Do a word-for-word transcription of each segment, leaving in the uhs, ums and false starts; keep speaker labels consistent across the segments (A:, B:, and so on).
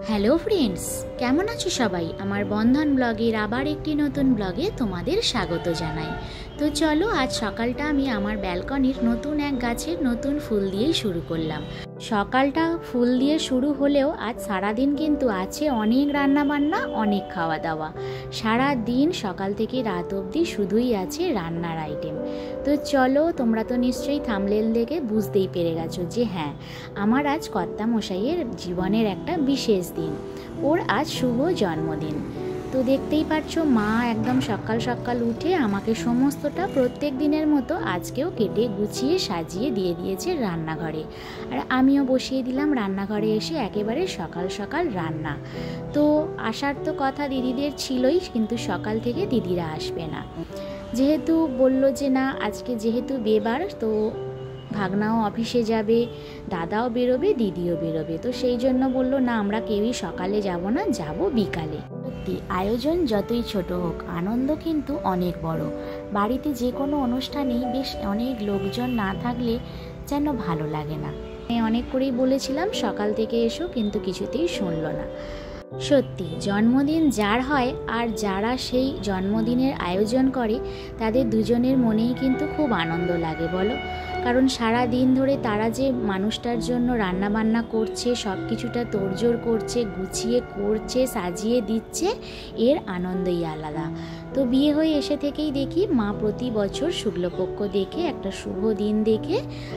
A: Hello friends, কেমন আছো সবাই? আমার বন্ধন ব্লগের আবার একটি নতুন ব্লগে তোমাদের স্বাগত জানাই। তো চলো, আজ সকালটা আমি আমার ব্যালকনির নতুন এক গাছের নতুন ফুল দিয়েই শুরু করলাম। সকালটা ফুল দিয়ে শুরু হলেও আজ সারাদিন কিন্তু আছে অনেক রান্না বান্না, অনেক খাওয়া দাওয়া। সারা দিন সকাল থেকে রাত অবধি শুধুই আছে রান্নার আইটেম। তো চলো, তোমরা তো নিশ্চয়ই থাম্বনেল দেখে বুঝতেই পেরে গেছো যে হ্যাঁ, আমার আজ কর্তামশাইয়ের জীবনের একটা বিশেষ দিন। ওর আজ শুভ জন্মদিন। তো দেখতেই পাচ্ছ, মা একদম সকাল সকাল উঠে আমাকে সমস্তটা প্রত্যেক দিনের মতো আজকেও কেটে গুছিয়ে সাজিয়ে দিয়ে দিয়েছে রান্নাঘরে। আর আমিও বসিয়ে দিলাম রান্নাঘরে এসে একেবারে সকাল সকাল রান্না। তো আসার তো কথা দিদিদের ছিলই, কিন্তু সকাল থেকে দিদিরা আসবে না, যেহেতু বলল যে না, আজকে যেহেতু বেবার, তো ভাগনাও অফিসে যাবে, দাদাও বেরোবে, দিদিও বেরোবে। তো সেই জন্য বললো না, আমরা কেউই সকালে যাব না, যাব বিকালে। সত্যি আয়োজন যতই ছোট হোক, আনন্দ কিন্তু অনেক বড়। বাড়িতে যে কোনো অনুষ্ঠানেই বেশ অনেক লোকজন না থাকলে যেন ভালো লাগে না। আমি অনেক করেই বলেছিলাম সকাল থেকে এসো, কিন্তু কিছুতেই শুনলো না। সত্যি জন্মদিন যার হয় আর যারা সেই জন্মদিনের আয়োজন করে, তাদের দুজনের মনেই কিন্তু খুব আনন্দ লাগে, বলো। কারণ সারা দিন ধরে তারা যে মানুষটার জন্য রান্না বান্না করছে, সব কিছুটা তোড়জোড় করছে, গুছিয়ে করছে, সাজিয়ে দিচ্ছে, এর আনন্দই আলাদা। তো বিয়ে হয়ে এসে থেকেই দেখি মা প্রতি বছর শুক্লপক্ষ দেখে, একটা শুভ দিন দেখে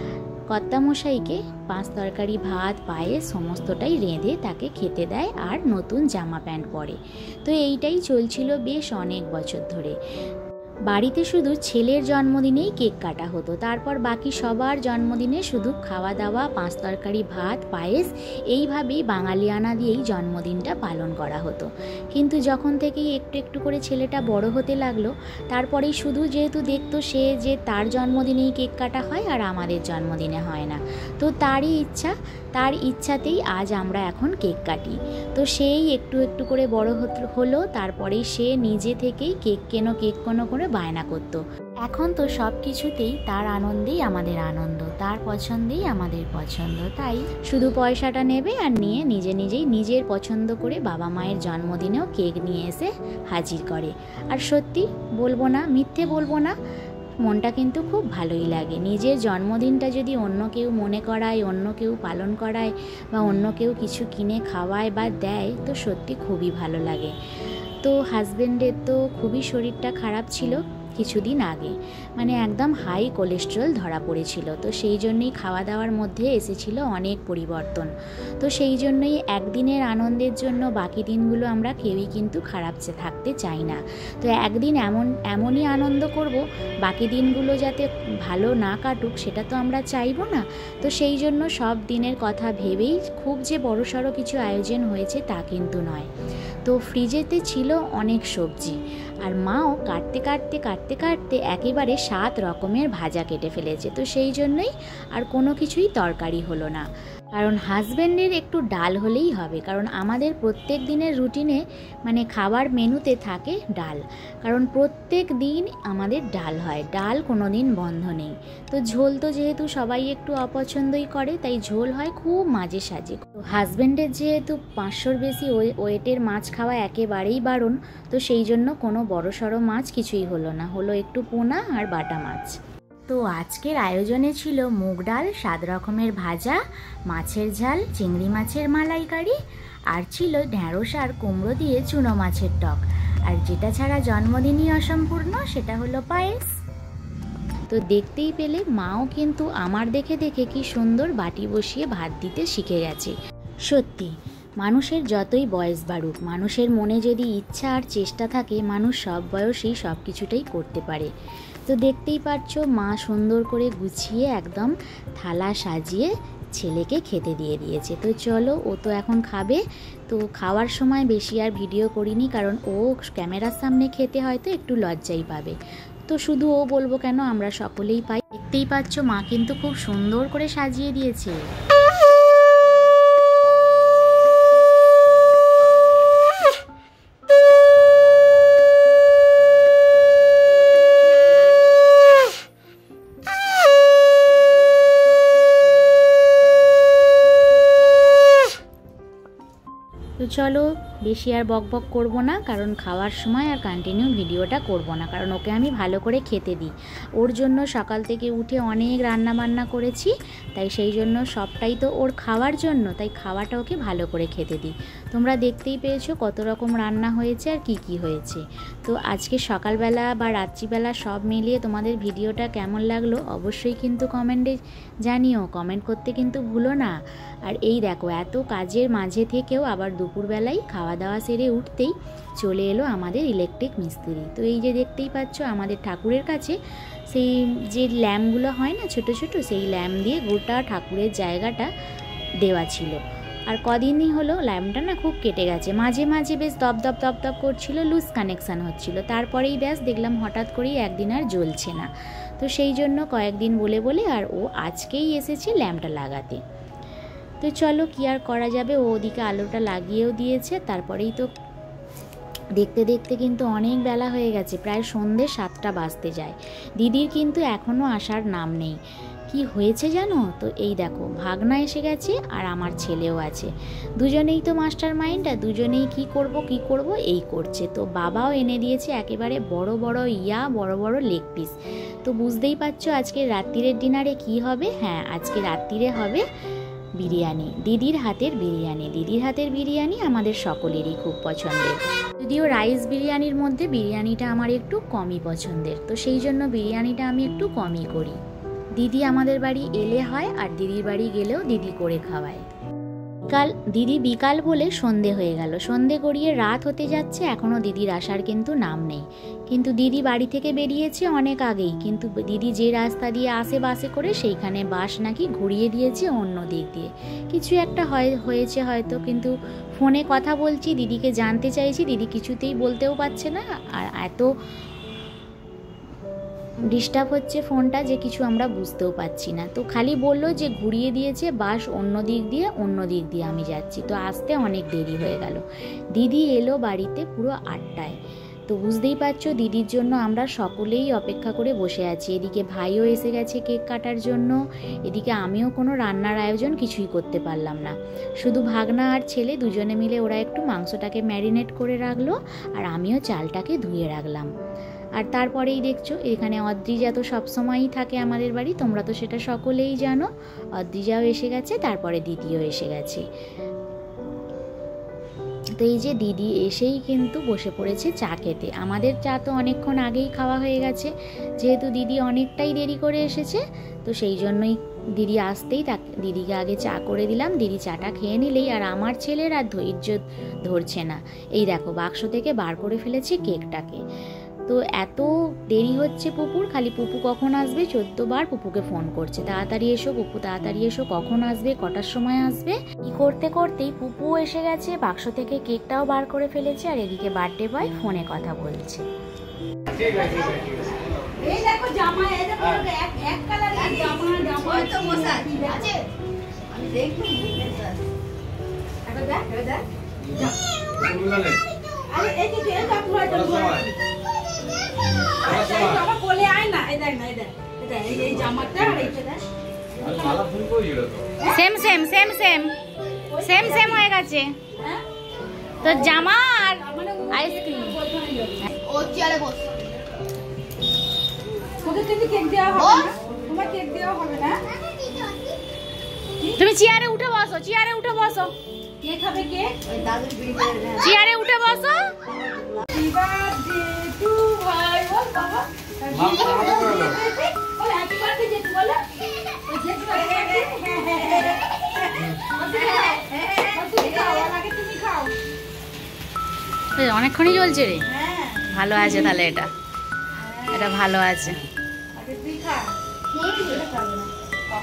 A: কর্তামশাইকে পাঁচ তরকারি, ভাত, পায়েস সমস্তটাই রেঁধে তাকে খেতে দেয় আর নতুন জামা প্যান্ট পরে। তো এইটাই চলছিল বেশ অনেক বছর ধরে। বাড়িতে শুধু ছেলের জন্মদিনেই কেক কাটা হতো, তারপর বাকি সবার জন্মদিনে শুধু খাওয়া দাওয়া, পাঁচ তরকারি, ভাত, পায়েস, এইভাবেই বাঙালিয়ানা দিয়েই জন্মদিনটা পালন করা হতো। কিন্তু যখন থেকেই একটু একটু করে ছেলেটা বড় হতে লাগলো, তারপরেই শুধু যেহেতু দেখতো সে যে তার জন্মদিনেই কেক কাটা হয় আর আমাদের জন্মদিনে হয় না, তো তারই ইচ্ছা, তার ইচ্ছাতেই আজ আমরা এখন কেক কাটি। তো সেই একটু একটু করে বড় হলো, তারপরেই সে নিজে থেকেই কেক কেনো কেক কোনো করে বায়না করতো। এখন তো সব কিছুতেই তার আনন্দেই আমাদের আনন্দ, তার পছন্দেই আমাদের পছন্দ। তাই শুধু পয়সাটা নেবে আর নিয়ে নিজে নিজেই নিজের পছন্দ করে বাবা মায়ের জন্মদিনেও কেক নিয়ে এসে হাজির করে। আর সত্যি বলবো না, মিথ্যে বলবো না, মনটা কিন্তু খুব ভালোই লাগে। নিজের জন্মদিনটা যদি অন্য কেউ মনে করায়, অন্য কেউ পালন করায়, বা অন্য কেউ কিছু কিনে খাওয়ায় বা দেয়, তো সত্যি খুবই ভালো লাগে। তো হাজব্যান্ডের তো খুবই শরীরটা খারাপ ছিল কিছুদিন আগে, মানে একদম হাই কোলেস্টেরল ধরা পড়েছিল। তো সেই জন্যই খাওয়া দাওয়ার মধ্যে এসেছিল অনেক পরিবর্তন। তো সেই জন্যই একদিনের আনন্দের জন্য বাকি দিনগুলো আমরা কেউই কিন্তু খারাপ থাকতে চাই না। তো একদিন এমন এমনই আনন্দ করব, বাকি দিনগুলো যাতে ভালো না কাটুক, সেটা তো আমরা চাইবো না। তো সেই জন্য সব দিনের কথা ভেবেই খুব যে বড়সড় কিছু আয়োজন হয়েছে তা কিন্তু নয়। তো ফ্রিজেতে ছিল অনেক সবজি, আর মাও কাটতে কাটতে কাটতে কাটতে একেবারে সাত রকমের ভাজা কেটে ফেলেছে। তো সেই জন্যই আর কোনো কিছুই তরকারি হলো না, কারণ হাজব্যান্ডের একটু ডাল হলেই হবে। কারণ আমাদের প্রত্যেক দিনের রুটিনে, মানে খাবার মেনুতে থাকে ডাল, কারণ প্রত্যেক দিন আমাদের ডাল হয়, ডাল কোনো দিন বন্ধ নেই। তো ঝোল তো যেহেতু সবাই একটু অপছন্দই করে, তাই ঝোল হয় খুব মাঝে সাঝে। তো হাজব্যান্ডের যেহেতু পাঁচশোর বেশি ওয়েটের মাছ খাওয়া একেবারেই বারণ, তো সেই জন্য কোনো বড়সড় মাছ কিছুই হলো না, হলো একটু পোনা আর বাটা মাছ। তো আজকের আয়োজনে ছিল মুগ ডাল, সাত রকমের ভাজা, মাছের ঝাল, চিংড়ি মাছের মালাইকারি, আর ছিল ঢ্যাঁড়স আর কুমড়ো দিয়ে চুনো মাছের টক। আর যেটা ছাড়া জন্মদিনই অসম্পূর্ণ, সেটা হলো পায়েস। তো দেখতেই পেলে মাও কিন্তু আমার দেখে দেখে কি সুন্দর বাটি বসিয়ে ভাত দিতে শিখে গেছে। সত্যি মানুষের যতই বয়স বাড়ুক, মানুষের মনে যদি ইচ্ছা আর চেষ্টা থাকে, মানুষ সব বয়সেই সব কিছুটাই করতে পারে। তো দেখতেই পাচ্ছ, মা সুন্দর করে গুছিয়ে একদম থালা সাজিয়ে ছেলেকে খেতে দিয়ে দিয়েছে। তো চলো, ও তো এখন খাবে। তো খাওয়ার সময় বেশি আর ভিডিও করিনি, কারণ ও ক্যামেরার সামনে খেতে হয়তো একটু লজ্জাই পাবে। তো শুধু ও বলবো কেন, আমরা সকলেই পাই। দেখতেই পাচ্ছ, মা কিন্তু খুব সুন্দর করে সাজিয়ে দিয়েছে। তো চলো বেশি আর বক বক করবো না, কারণ খাওয়ার সময় আর কন্টিনিউ ভিডিওটা করব না, কারণ ওকে আমি ভালো করে খেতে দিই। ওর জন্য সকাল থেকে উঠে অনেক রান্না বান্না করেছি, তাই সেই জন্য সবটাই তো ওর খাওয়ার জন্য, তাই খাওয়াটা ওকে ভালো করে খেতে দিই। তোমরা দেখতেই পেয়েছো কত রকম রান্না হয়েছে আর কি কি হয়েছে। তো আজকে সকালবেলা বা রাত্রিবেলা সব মিলিয়ে তোমাদের ভিডিওটা কেমন লাগলো অবশ্যই কিন্তু কমেন্টে জানিও, কমেন্ট করতে কিন্তু ভুলো না। আর এই দেখো এত কাজের মাঝে থেকেও আবার দুপুরবেলায় খাওয়া দাওয়া সেরে উঠতেই চলে এলো আমাদের ইলেকট্রিক মিস্ত্রি। তো এই যে দেখতেই পাচ্ছ আমাদের ঠাকুরের কাছে সেই যে ল্যাম্পগুলো হয় না ছোট ছোট, সেই ল্যাম্প দিয়ে গোটা ঠাকুরের জায়গাটা দেওয়া ছিল। আর কদিনই হলো ল্যাম্পটা না খুব কেটে গেছে, মাঝে মাঝে বেশ দপ দপ দপ দপ করছিল, লুজ কানেকশান হচ্ছিল, তারপরেই ব্যাস দেখলাম হঠাৎ করেই একদিন আর জ্বলছে না। তো সেই জন্য কয়েকদিন বলে বলে আর ও আজকেই এসেছে ল্যাম্পটা লাগাতে। তো চলো কি আর করা যাবে, ও ওদিকে আলোটা লাগিয়েও দিয়েছে। তারপরেই তো দেখতে দেখতে কিন্তু অনেক বেলা হয়ে গেছে, প্রায় সন্ধ্যে সাতটা বাজতে যায়। দিদির কিন্তু এখনও আসার নাম নেই। কি হয়েছে জানো তো, এই দেখো ভাগনা এসে গেছে আর আমার ছেলেও আছে, দুজনেই তো মাস্টার মাইন্ড, আর দুজনেই কি করব কি করব এই করছে। তো বাবাও এনে দিয়েছে একেবারে বড় বড় ইয়া বড় বড় লেগ পিস। তো বুঝতেই পারছো আজকে রাত্রিরের ডিনারে কি হবে। হ্যাঁ, আজকে রাত্রিরে হবে বিরিয়ানি, দিদির হাতের বিরিয়ানি। দিদির হাতের বিরিয়ানি আমাদের সকলেরই খুব পছন্দের, যদিও রাইস বিরিয়ানির মধ্যে বিরিয়ানিটা আমার একটু কমই পছন্দের, তো সেই জন্য বিরিয়ানিটা আমি একটু কমই করি। দিদি আমাদের বাড়ি এলে হয়, আর দিদির বাড়ি গেলেও দিদি করে খাওয়ায়। কাল দিদি বিকাল বলে সন্ধে হয়ে গেল, সন্ধে গড়িয়ে রাত হতে যাচ্ছে, এখনও দিদির আসার কিন্তু নাম নেই। কিন্তু দিদি বাড়ি থেকে বেরিয়েছে অনেক আগেই, কিন্তু দিদি যে রাস্তা দিয়ে আসে বাসে করে সেইখানে বাস নাকি ঘুরিয়ে দিয়েছে অন্য দিক দিয়ে, কিছু একটা হয় হয়েছে হয়তো। কিন্তু ফোনে কথা বলছি, দিদিকে জানতে চাইছি, দিদি কিছুতেই বলতেও পারছে না, আর এত ডিস্টার্ব হচ্ছে ফোনটা যে কিছু আমরা বুঝতেও পারছি না। তো খালি বললো যে ঘুরিয়ে দিয়েছে বাস অন্য দিক দিয়ে, অন্য দিক দিয়ে আমি যাচ্ছি। তো আসতে অনেক দেরি হয়ে গেল। দিদি এলো বাড়িতে পুরো আটটায়। তো বুঝতেই পারছো দিদির জন্য আমরা সকলেই অপেক্ষা করে বসে আছি। এদিকে ভাইও এসে গেছে কেক কাটার জন্য, এদিকে আমিও কোনো রান্নার আয়োজন কিছুই করতে পারলাম না। শুধু ভাগনা আর ছেলে দুজনে মিলে ওরা একটু মাংসটাকে ম্যারিনেট করে রাখলো, আর আমিও চালটাকে ধুয়ে রাখলাম। আর তারপরেই দেখছো এখানে অদ্রিজা তো সবসময়ই থাকে আমাদের বাড়ি, তোমরা তো সেটা সকলেই জানো। অদ্রিজাও এসে গেছে, তারপরে দিদিও এসে গেছে। তো এই যে দিদি এসেই কিন্তু বসে পড়েছে চা খেতে। আমাদের চা তো অনেকক্ষণ আগেই খাওয়া হয়ে গেছে, যেহেতু দিদি অনেকটাই দেরি করে এসেছে, তো সেই জন্যই দিদি আসতেই তাকে দিদিকে আগে চা করে দিলাম। দিদি চাটা খেয়ে নিলেই আর আমার ছেলের আর ধৈর্য ধরছে না, এই দেখো বাক্স থেকে বার করে ফেলেছে কেকটাকে। তো এত দেরি হচ্ছে পুপুর, খালি পুপু কখন আসবে চোদ্দ বার পুপুকে ফোন করছে, তাড়াতাড়ি এসো পুপু, তাড়াতাড়ি এসো, কখন আসবে, কটার সময় আসবে। কি করতে করতেই পুপুও এসে গেছে, বাক্স থেকে কেকটাও বার করে ফেলেছে, আর এদিকে বার্থডে বয় ফোনে কথা বলছে।
B: এই দেখো জামা, এই দেখো এক এক কালারের জামা, জামা তো মশা আছে, আমি দেখি এটা দেখ, এটা দেখ আরে এই যে এই দেখো এটা আচ্ছা এই জামা বলে আয় না, এই দেখ না, এই দেখ এটা এই জামাটা আর এইটা দেখ মালা ফুল কই গেল তো
A: same same same same same same হয়ে গেছে। তো জামা আর আইসক্রিম
B: ও চেয়ারে বস, তোদের কিন্তু কেক দেওয়া হবে না, তোমার কেক দেওয়া হবে না,
A: তুমি চেয়ারে উঠে বসো, চেয়ারে উঠে বসো,
B: কে খাবে কেক, ওই দাদুর বিড়ি করে না,
A: চেয়ারে উঠে বসো।
B: হ্যাপি বার্থডে টু ভাই, বল বাবা বল হ্যাপি বার্থডে জেঠু, বলো ওই জেঠু তুমি খাও,
A: অনেকক্ষণই চলছে রে, ভালো আছে তাহলে, এটা এটা ভালো আছে।
B: আগে তুই খা, এটা খাবে না,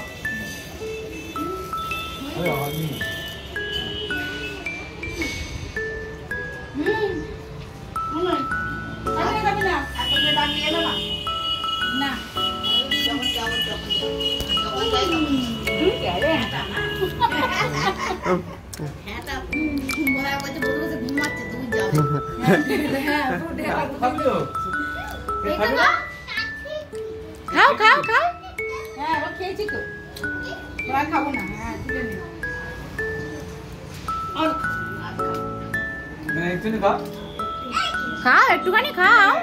B: হুম হুম আরে খাবে না, এখন বাকি এলো না না যখন যাবো যখন যখন যাই হুম কে রে এটা না হ্যাঁ তা মোরা কইতে বসে বসে ঘুমাচ্ছে, তুমি যাবে হ্যাঁ ফুটে খাও, এটা না
A: খাও খাও খাও,
B: হ্যাঁ ও খেয়েছি তো, ওরা খাবো না, হ্যাঁ তুলে নে আর
A: খাও, একটুখানি খাও।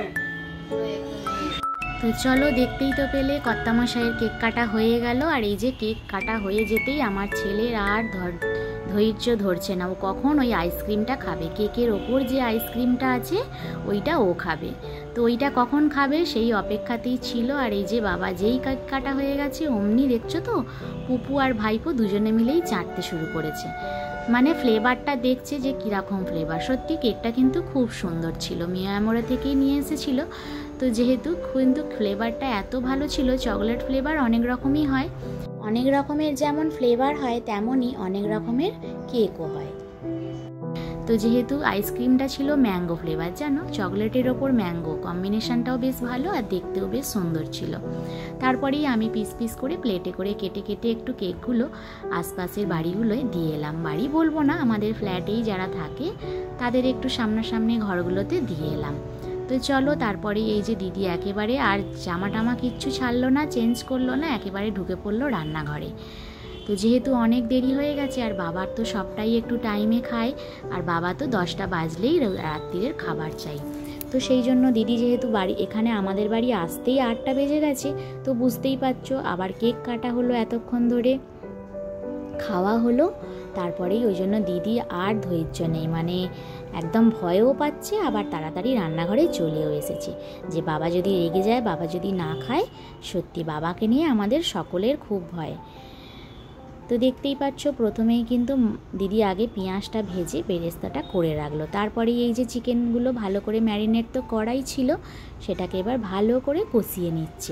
A: তো চলো, দেখতেই তো পেলে কর্তামশাইয়ের কেক কাটা হয়ে গেল। আর এই যে কেক কাটা হয়ে যেতেই আমার ছেলের আর ধর ধৈর্য ধরছে না, ও কখন ওই আইসক্রিমটা খাবে। কেকের ওপর যে আইসক্রিমটা আছে ওইটা ও খাবে। তো ওইটা কখন খাবে সেই অপেক্ষাতেই ছিল। আর এই যে বাবা যেই কেক কাটা হয়ে গেছে অমনি দেখছো তো পুপু আর ভাইপো দুজনে মিলেই চাটতে শুরু করেছে। মানে ফ্লেভারটা দেখছে যে কীরকম ফ্লেভার। সত্যি কেকটা কিন্তু খুব সুন্দর ছিল, মিয়ামোড়া থেকেই নিয়ে এসেছিলো। তো যেহেতু কিন্তু ফ্লেভারটা এত ভালো ছিল, চকলেট ফ্লেভার অনেক রকমই হয়, অনেক রকমের যেমন ফ্লেভার হয় তেমনই অনেক রকমের কেকও হয়। তো যেহেতু আইসক্রিমটা ছিল ম্যাঙ্গো ফ্লেভার, জানো চকলেটের ওপর ম্যাঙ্গো কম্বিনেশনটাও বেশ ভালো আর দেখতেও বেশ সুন্দর ছিল। তারপরেই আমি পিস পিস করে প্লেটে করে কেটে কেটে একটু কেকগুলো আশপাশের বাড়িগুলোয় দিয়ে এলাম। বাড়ি বলবো না, আমাদের ফ্ল্যাটেই যারা থাকে তাদের একটু সামনাসামনি ঘরগুলোতে দিয়ে এলাম। তো চলো, তারপরে এই যে দিদি একেবারে আর জামা টামা কিচ্ছু ছাড়লো না, চেঞ্জ করলো না, একেবারে ঢুকে পড়লো রান্নাঘরে। তো যেহেতু অনেক দেরি হয়ে গেছে আর বাবার তো সবটাই একটু টাইমে খায়, আর বাবা তো দশটা বাজলেই রাত্রিরের খাবার চাই। তো সেই জন্য দিদি যেহেতু বাড়ি এখানে আমাদের বাড়ি আসতেই আটটা বেজে গেছে, তো বুঝতেই পারছো আবার কেক কাটা হলো, এতক্ষণ ধরে খাওয়া হলো। তারপরেই ওই জন্য দিদি আর ধৈর্য নেই, মানে একদম ভয়ও পাচ্ছে, আবার তাড়াতাড়ি রান্নাঘরে চলেও এসেছে যে বাবা যদি রেগে যায়, বাবা যদি না খায়। সত্যি বাবাকে নিয়ে আমাদের সকলের খুব ভয়। তো দেখতেই পাচ্ছ প্রথমেই কিন্তু দিদি আগে পেঁয়াজটা ভেজে বেরেস্তাটা করে রাখলো। তারপরে এই যে চিকেনগুলো ভালো করে ম্যারিনেট তো করাই ছিল, সেটাকে এবার ভালো করে কষিয়ে নিচ্ছে।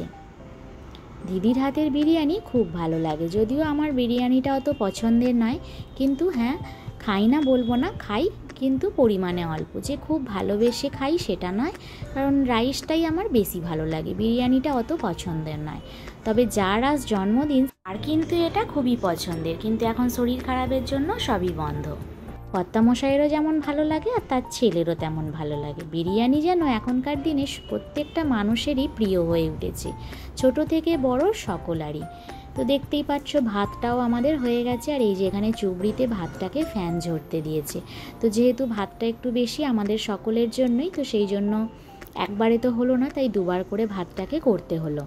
A: দিদির হাতের বিরিয়ানি খুব ভালো লাগে, যদিও আমার বিরিয়ানিটা অত পছন্দের নয়, কিন্তু হ্যাঁ খাই না বলবো না, খাই কিন্তু পরিমাণে অল্প। যে খুব ভালোবেসে খাই সেটা নয়, কারণ রাইসটাই আমার বেশি ভালো লাগে, বিরিয়ানিটা অত পছন্দের নয়। তবে যার আজ জন্মদিন আর কিন্তু এটা খুবই পছন্দের, কিন্তু এখন শরীর খারাপের জন্য সবই বন্ধ। কর্তামশাইয়েরও যেমন ভালো লাগে আর তার ছেলেরও তেমন ভালো লাগে। বিরিয়ানি যেন এখনকার দিনে প্রত্যেকটা মানুষেরই প্রিয় হয়ে উঠেছে, ছোট থেকে বড় সকলারই। তো দেখতেই পাচ্ছ ভাতটাও আমাদের হয়ে গেছে। আর এই যে এখানে চুবড়িতে ভাতটাকে ফ্যান ঝরতে দিয়েছে। তো যেহেতু ভাতটা একটু বেশি আমাদের সকলের জন্যই, তো সেই জন্য একবারে তো হলো না, তাই দুবার করে ভাতটাকে করতে হলো।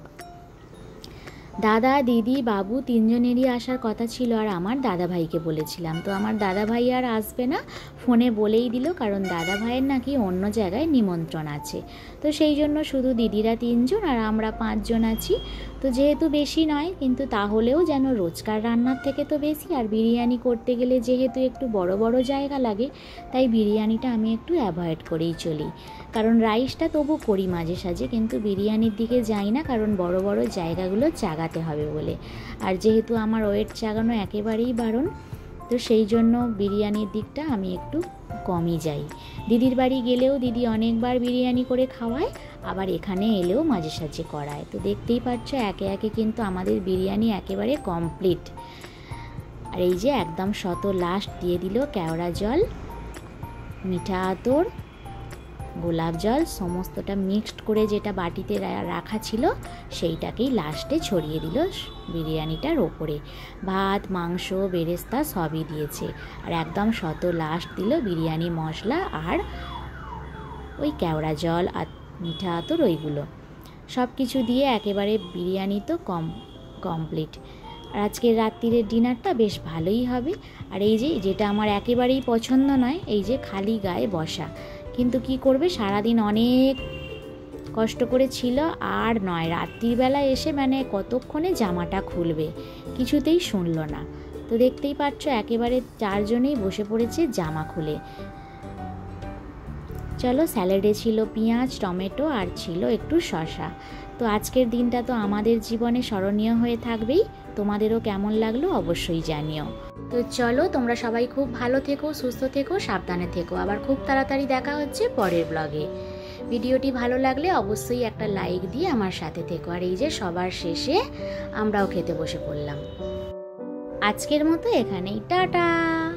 A: দাদা দিদি বাবু তিনজনেরই আসার কথা ছিল, আর আমার দাদা ভাইকে বলেছিলাম, তো আমার দাদা ভাই আর আসবে না, ফোনে বলেই দিল, কারণ দাদা ভাইয়ের নাকি অন্য জায়গায় নিমন্ত্রণ আছে। তো সেই জন্য শুধু দিদিরা তিনজন আর আমরা পাঁচজন আছি। তো যেহেতু বেশি নয়, কিন্তু তাহলেও যেন রোজকার রান্নার থেকে তো বেশি, আর বিরিয়ানি করতে গেলে যেহেতু একটু বড় বড় জায়গা লাগে, তাই বিরিয়ানিটা আমি একটু অ্যাভয়েড করেই চলি। কারণ রাইসটা তবু করি মাঝে সাঝে, কিন্তু বিরিয়ানির দিকে যাই না, কারণ বড় বড় জায়গাগুলো চাগাতে হবে বলে। আর যেহেতু আমার ওয়েট চাগানো একেবারেই বারণ, তো সেই জন্য বিরিয়ানির দিকটা আমি একটু কমই যাই। দিদির বাড়ি গেলেও দিদি অনেকবার বিরিয়ানি করে খাওয়ায়, আবার এখানে এলেও মাঝে সাঝে করায়। তো দেখতেই পাচ্ছ একে একে কিন্তু আমাদের বিরিয়ানি একেবারে কমপ্লিট। আর এই যে একদম শত লাস্ট দিয়ে দিল কেওড়া জল, মিঠা আতর, গোলাপ জল, সমস্তটা মিক্সড করে যেটা বাটিতে রাখা ছিল সেইটাকেই লাস্টে ছড়িয়ে দিল বিরিয়ানিটার ওপরে। ভাত মাংস বেরেস্তা সবই দিয়েছে, আর একদম শত লাস্ট দিল বিরিয়ানি মশলা আর ওই কেওড়া জল আর মিঠা আতর, ওইগুলো সব কিছু দিয়ে একেবারে বিরিয়ানি তো কম কমপ্লিট। আর আজকের রাত্রিরের ডিনারটা বেশ ভালোই হবে। আর এই যে যেটা আমার একেবারেই পছন্দ নয়, এই যে খালি গায়ে বসা, কিন্তু কি করবে সারাদিন অনেক কষ্ট করে ছিল, আর নয় রাত্রিবেলা এসে মানে কতক্ষণে জামাটা খুলবে, কিছুতেই শুনলো না। তো দেখতেই পাচ্ছ একেবারে চারজনেই বসে পড়েছে জামা খুলে। চলো, স্যালাডে ছিল পেঁয়াজ টমেটো আর ছিল একটু শসা। তো আজকের দিনটা তো আমাদের জীবনে স্মরণীয় হয়ে থাকবেই। তোমাদেরও কেমন লাগলো অবশ্যই জানিও। তো চলো, তোমরা সবাই খুব ভালো থেকো, সুস্থ থেকো, সাবধানে থেকো। আবার খুব তাড়াতাড়ি দেখা হচ্ছে পরের ব্লগে। ভিডিওটি ভালো লাগলে অবশ্যই একটা লাইক দিয়ে আমার সাথে থেকো। আর এই যে সবার শেষে আমরাও খেতে বসে পড়লাম। আজকের মতো এখানেই, টাটা।